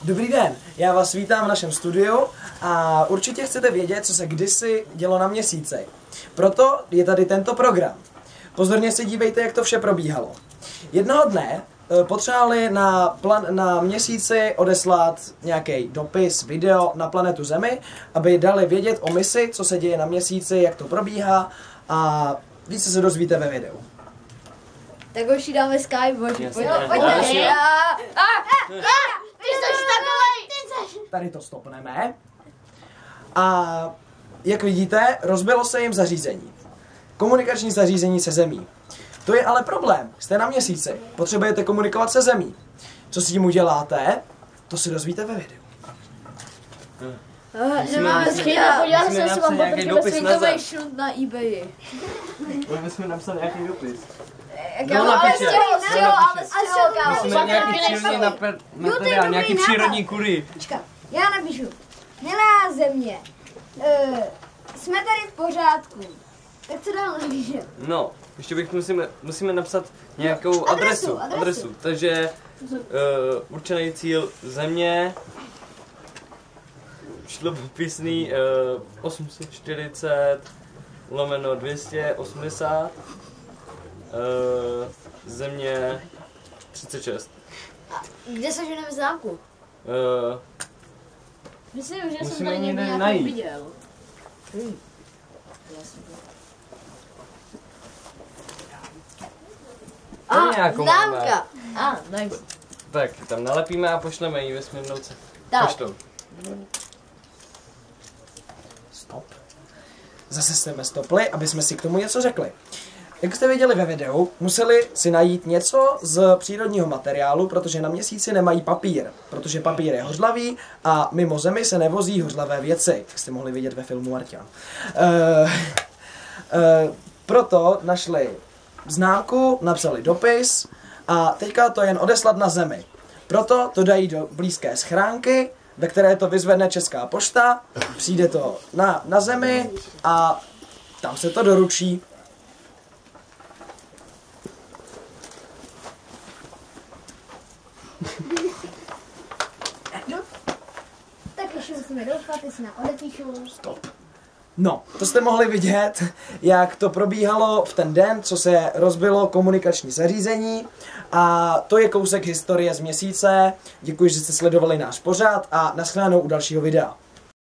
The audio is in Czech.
Dobrý den, já vás vítám v našem studiu a určitě chcete vědět, co se kdysi dělo na Měsíci. Proto je tady tento program. Pozorně se dívejte, jak to vše probíhalo. Jednoho dne potřebovali na Měsíci odeslat nějaký dopis, video na planetu Zemi, aby dali vědět o misi, co se děje na Měsíci, jak to probíhá a více se dozvíte ve videu. Tak už jí dáme Skype, pojďte. Tady to stopneme. A jak vidíte, rozbilo se jim zařízení. Komunikační zařízení se Zemí. To je ale problém. Jste na Měsíci. Potřebujete komunikovat se Zemí. Co s tím uděláte, to si dozvíte ve videu. Nemáme skvěle, podívám se, jestli mám paprky ve světovej šrut na eBayi. Musíme napsat nějaký dopis. Musíme nějaký přírodní materiál, nějaký přírodní kury. Počkat, já napíšu. Milá Země, jsme tady v pořádku. Tak co dál napíšu? No, ještě musíme napsat nějakou adresu. Takže určený cíl Země, šlopopisný 840/280, Země 36. Kde se ženeme známku? Myslím, že jsem musíme tady někde někde nějakou najít. viděl. Známka! Nice. Tak, tam nalepíme a pošleme ji ve směrnouce. Tak. Poštou. Stop. Zase jsme stopli, aby jsme si k tomu něco řekli. Jak jste viděli ve videu, museli si najít něco z přírodního materiálu, protože na Měsíci nemají papír, protože papír je hořlavý a mimo Zemi se nevozí hořlavé věci, jak jste mohli vidět ve filmu Marťan. Proto našli známku, napsali dopis a teďka to jen odeslat na Zemi. Proto to dají do blízké schránky, ve které to vyzvedne Česká pošta, přijde to na Zemi a tam se to doručí. Tak ještě musíme doufat, jestli nám odepíšu. Stop. No, to jste mohli vidět, jak to probíhalo v ten den, co se rozbilo komunikační zařízení. A to je kousek historie z Měsíce. Děkuji, že jste sledovali náš pořad a nashledanou u dalšího videa.